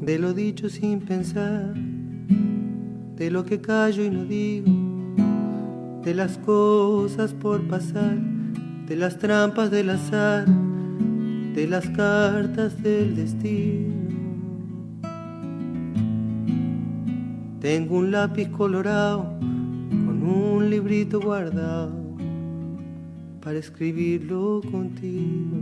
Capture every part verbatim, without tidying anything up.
de lo dicho sin pensar, de lo que callo y no digo, de las cosas por pasar, de las trampas del azar, de las cartas del destino. Tengo un lápiz colorado con un librito guardado para escribirlo contigo.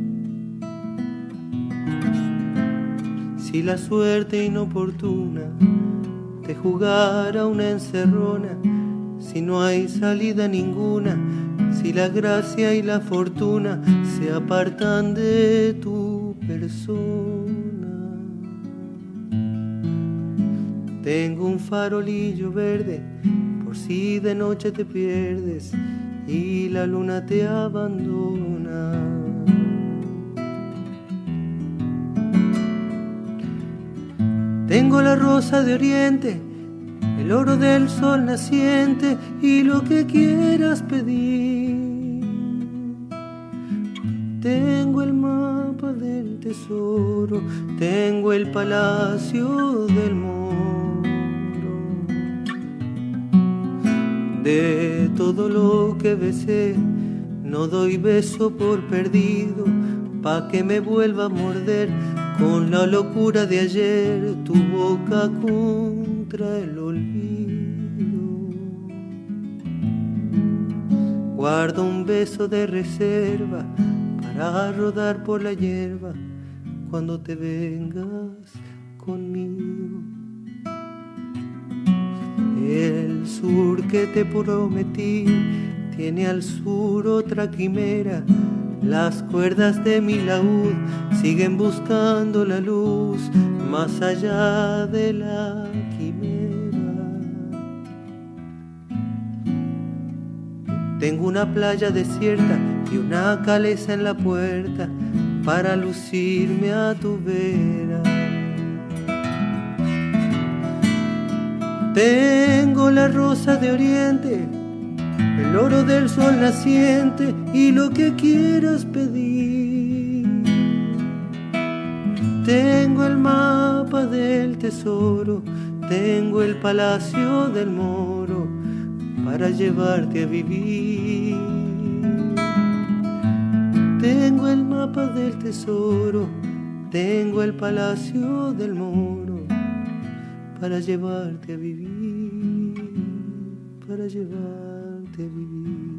Si la suerte inoportuna te jugara una encerrona, si no hay salida ninguna, si la gracia y la fortuna se apartan de tu persona. Tengo un farolillo verde por si de noche te pierdes y la luna te abandona. Tengo la rosa de oriente, el oro del sol naciente y lo que quieras pedir. Tengo el mapa del tesoro, tengo el palacio del moro. De todo lo que besé, no doy beso por perdido, pa' que me vuelva a morder con la locura de ayer tu boca contra el olvido. Guardo un beso de reserva para rodar por la hierba cuando te vengas conmigo. El sur que te prometí tiene al sur otra quimera. Las cuerdas de mi laúd siguen buscando la luz más allá de la quimera. Tengo una playa desierta y una caleza en la puerta para lucirme a tu vera. Tengo la rosa de oriente, el oro del sol naciente y lo que quieras pedir. Tengo el mapa del tesoro, tengo el palacio del moro para llevarte a vivir. Tengo el mapa del tesoro, tengo el palacio del moro para llevarte a vivir, para llevarte a vivir.